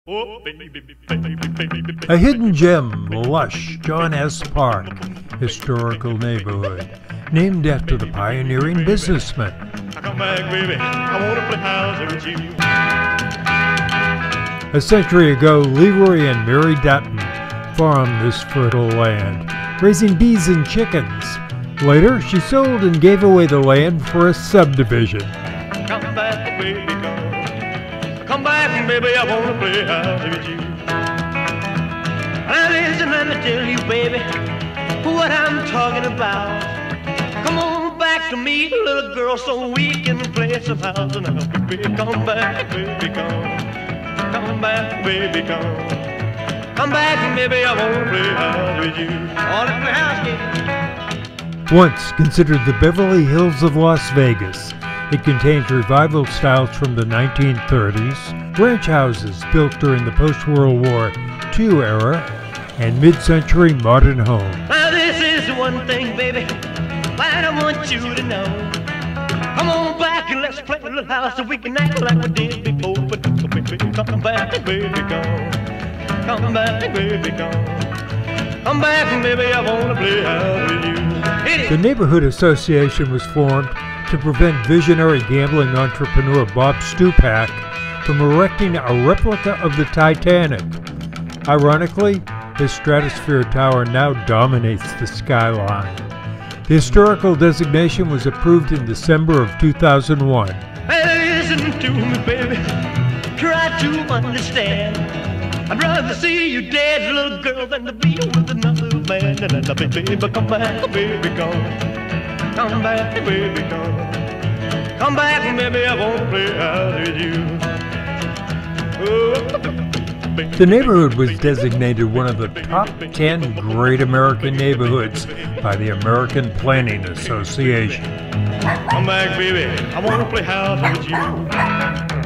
A hidden gem, Lush, John S. Park, historical neighborhood, named after the pioneering businessman. Come back, baby. I want to play house with you. A century ago, Leroy and Mary Dutton farmed this fertile land, raising bees and chickens. Later, she sold and gave away the land for a subdivision. Come back, baby, come back, baby. I want to play house with you. Now listen, let me tell you, baby, what I'm talking about. Come on back to me, little girl, so we can play some house and house. Baby, come back, baby, come back, baby, come back, baby. I want to play house with you. I want to play house, baby. Once considered the Beverly Hills of Las Vegas, it contains revival styles from the 1930s, ranch houses built during the post-World War II era, and mid-century modern homes. Now this is one thing, baby, that I want you to know. Come on back and let's play a little house so we can act like we did before. But baby, come back, baby, come back, baby, come back, baby. I want to play house with you. The Neighborhood Association was formed to prevent visionary gambling entrepreneur Bob Stupak from erecting a replica of the Titanic. Ironically, his Stratosphere Tower now dominates the skyline. The historical designation was approved in December of 2001. Hey, listen to me, baby. Try to understand. I'd rather see you dead, little girl, than to be with another man. And baby, come back, baby, come back, baby, come back, baby. I won't play house with you. Oh, the neighborhood was designated one of the top 10 great American neighborhoods by the American Planning Association. Come back, baby. I want to play house with you.